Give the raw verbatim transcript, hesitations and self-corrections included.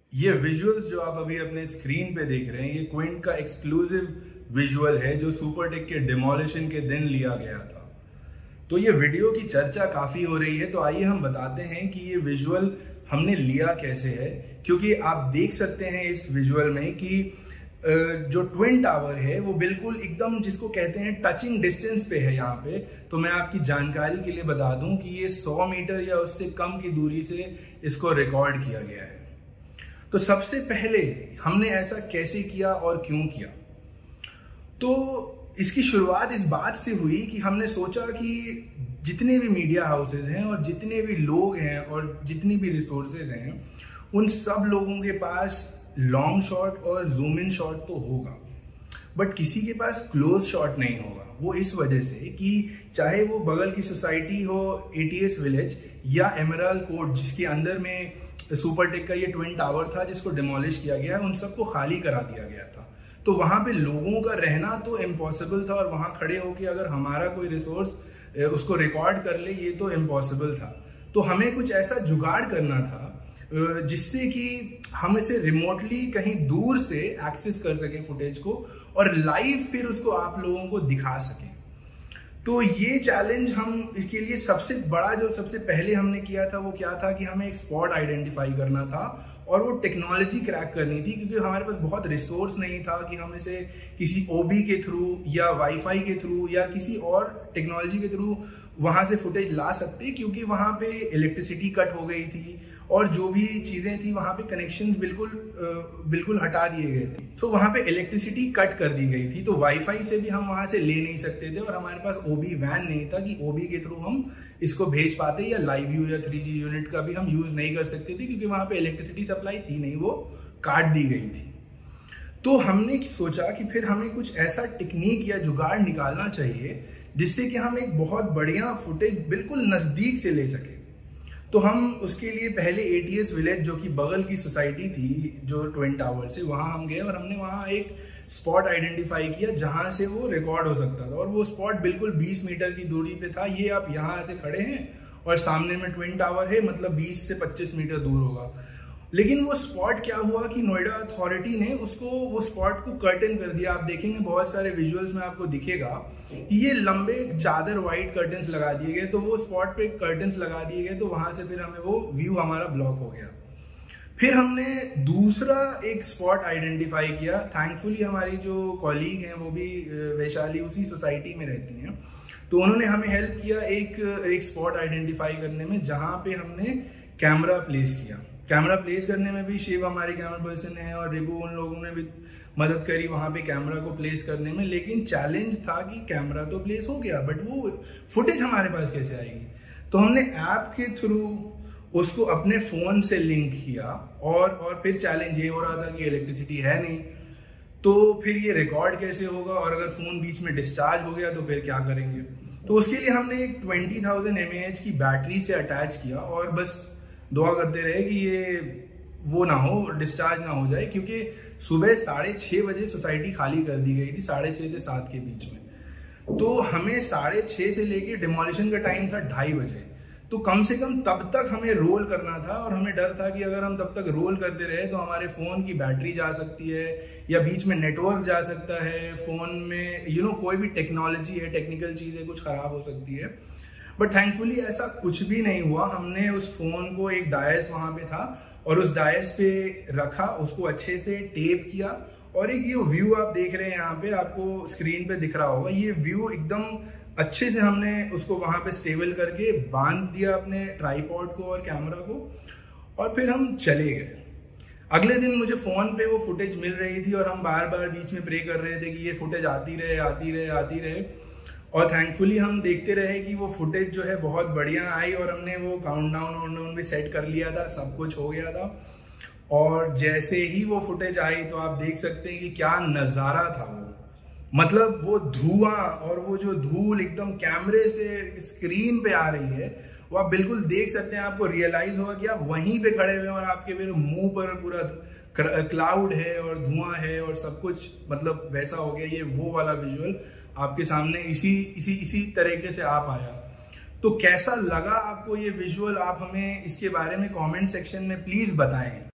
ये विजुअल्स जो आप अभी अपने स्क्रीन पे देख रहे हैं, ये क्विंट का एक्सक्लूसिव विजुअल है जो सुपरटेक के डिमोलिशन के दिन लिया गया था। तो ये वीडियो की चर्चा काफी हो रही है, तो आइए हम बताते हैं कि ये विजुअल हमने लिया कैसे है। क्योंकि आप देख सकते हैं इस विजुअल में कि जो ट्विन टावर है वो बिल्कुल एकदम जिसको कहते हैं टचिंग डिस्टेंस पे है यहाँ पे। तो मैं आपकी जानकारी के लिए बता दूं कि ये सौ मीटर या उससे कम की दूरी से इसको रिकॉर्ड किया गया है। तो सबसे पहले हमने ऐसा कैसे किया और क्यों किया, तो इसकी शुरुआत इस बात से हुई कि हमने सोचा कि जितने भी मीडिया हाउसेज हैं और जितने भी लोग हैं और जितनी भी रिसोर्सेज हैं, उन सब लोगों के पास लॉन्ग शॉट और जूम इन शॉट तो होगा, बट किसी के पास क्लोज शॉट नहीं होगा। वो इस वजह से कि चाहे वो बगल की सोसाइटी हो एटीएस विलेज या एमराल्ड कोर्ट जिसके अंदर में सुपरटेक का ये ट्विन टावर था जिसको डिमोलिश किया गया, उन सबको खाली करा दिया गया था। तो वहां पे लोगों का रहना तो इम्पॉसिबल था, और वहां खड़े होके अगर हमारा कोई रिसोर्स उसको रिकॉर्ड कर ले ये तो इम्पॉसिबल था। तो हमें कुछ ऐसा जुगाड़ करना था जिससे कि हम इसे रिमोटली कहीं दूर से एक्सेस कर सके फुटेज को और लाइव फिर उसको आप लोगों को दिखा सकें। तो ये चैलेंज हम इसके लिए सबसे बड़ा जो सबसे पहले हमने किया था वो क्या था कि हमें एक स्पॉट आइडेंटिफाई करना था और वो टेक्नोलॉजी क्रैक करनी थी, क्योंकि हमारे पास बहुत रिसोर्स नहीं था कि हम इसे किसी ओबी के थ्रू या वाईफाई के थ्रू या किसी और टेक्नोलॉजी के थ्रू वहां से फुटेज ला सकते, क्योंकि वहां पे इलेक्ट्रिसिटी कट हो गई थी और जो भी चीजें थी वहां पे कनेक्शन बिल्कुल बिल्कुल हटा दिए गए थे। सो वहां पे इलेक्ट्रिसिटी कट कर दी गई थी, तो वाईफाई से भी हम वहां से ले नहीं सकते थे और हमारे पास ओबी वैन नहीं था कि ओबी के थ्रू हम इसको भेज पाते, या लाइव व्यू या थ्री जी यूनिट का भी हम यूज नहीं कर सकते थे क्योंकि वहां पे इलेक्ट्रिसिटी सप्लाई थी नहीं, वो काट दी गई थी। तो हमने सोचा कि फिर हमें कुछ ऐसा टेक्निक या जुगाड़ निकालना चाहिए जिससे कि हम एक बहुत बढ़िया फुटेज बिल्कुल नजदीक से ले सके। तो हम उसके लिए पहले एटीएस विलेज जो कि बगल की सोसाइटी थी जो ट्विन टावर से, वहां हम गए और हमने वहां एक स्पॉट आइडेंटिफाई किया जहां से वो रिकॉर्ड हो सकता था, और वो स्पॉट बिल्कुल बीस मीटर की दूरी पे था। ये आप यहां से खड़े हैं और सामने में ट्विन टावर है, मतलब बीस से पच्चीस मीटर दूर होगा। लेकिन वो स्पॉट क्या हुआ कि नोएडा अथॉरिटी ने उसको वो स्पॉट को कर्टन कर दिया। आप देखेंगे बहुत सारे विजुअल्स में आपको दिखेगा कि ये लंबे चादर व्हाइट कर्टन्स लगा दिए गए, तो वो स्पॉट पे कर्टन्स लगा दिए गए, तो वहां से फिर हमें वो व्यू हमारा ब्लॉक हो गया। फिर हमने दूसरा एक स्पॉट आइडेंटिफाई किया। थैंकफुली हमारी जो कॉलीग हैं वो भी वैशाली उसी सोसाइटी में रहती हैं, तो उन्होंने हमें हेल्प किया एक एक स्पॉट आइडेंटिफाई करने में जहां पे हमने कैमरा प्लेस किया। कैमरा प्लेस करने में भी शिव हमारे कैमरा पर्सन है और रिबू, उन लोगों ने भी मदद करी वहां पे कैमरा को प्लेस करने में। लेकिन चैलेंज था कि कैमरा तो प्लेस हो गया, बट वो फुटेज हमारे पास कैसे आएगी। तो हमने ऐप के थ्रू उसको अपने फोन से लिंक किया, और और फिर चैलेंज ये हो रहा था कि इलेक्ट्रिसिटी है नहीं, तो फिर ये रिकॉर्ड कैसे होगा, और अगर फोन बीच में डिस्चार्ज हो गया तो फिर क्या करेंगे। तो उसके लिए हमने एक twenty thousand M A H की बैटरी से अटैच किया और बस दुआ करते रहे कि ये वो ना हो, डिस्चार्ज ना हो जाए, क्योंकि सुबह साढ़े छह बजे सोसाइटी खाली कर दी गई थी, साढ़े छह से सात के बीच में। तो हमें साढ़े छह से लेके डिमोलिशन का टाइम था ढाई बजे, तो कम से कम तब तक हमें रोल करना था, और हमें डर था कि अगर हम तब तक रोल करते रहे तो हमारे फोन की बैटरी जा सकती है या बीच में नेटवर्क जा सकता है, फोन में यू नो कोई भी टेक्नोलॉजी है, टेक्निकल चीजें कुछ खराब हो सकती है। बट थैंकफुली ऐसा कुछ भी नहीं हुआ। हमने उस फोन को, एक डायस वहां पे था और उस डायस पे रखा, उसको अच्छे से टेप किया, और एक ये व्यू आप देख रहे हैं यहाँ पे आपको स्क्रीन पे दिख रहा होगा, ये व्यू एकदम अच्छे से हमने उसको वहां पे स्टेबल करके बांध दिया अपने ट्राइपॉड को और कैमरा को, और फिर हम चले गए। अगले दिन मुझे फोन पे वो फुटेज मिल रही थी और हम बार बार बीच में प्रे कर रहे थे कि ये फुटेज आती रहे आती रहे आती रहे और थैंकफुली हम देखते रहे कि वो फुटेज जो है बहुत बढ़िया आई, और हमने वो काउंटडाउन वाउंटडाउन भी सेट कर लिया था, सब कुछ हो गया था। और जैसे ही वो फुटेज आई तो आप देख सकते हैं कि क्या नजारा था वो, मतलब वो धुआं और वो जो धूल एकदम कैमरे से स्क्रीन पे आ रही है, वो आप बिल्कुल देख सकते हैं। आपको रियलाइज होगा कि आप वहीं पे खड़े हुए हैं और आपके फिर मुंह पर पूरा क्लाउड है और धुआं है और सब कुछ, मतलब वैसा हो गया। ये वो वाला विजुअल आपके सामने इसी इसी इसी तरीके से आप आया। तो कैसा लगा आपको ये विजुअल, आप हमें इसके बारे में कमेंट सेक्शन में प्लीज बताएं।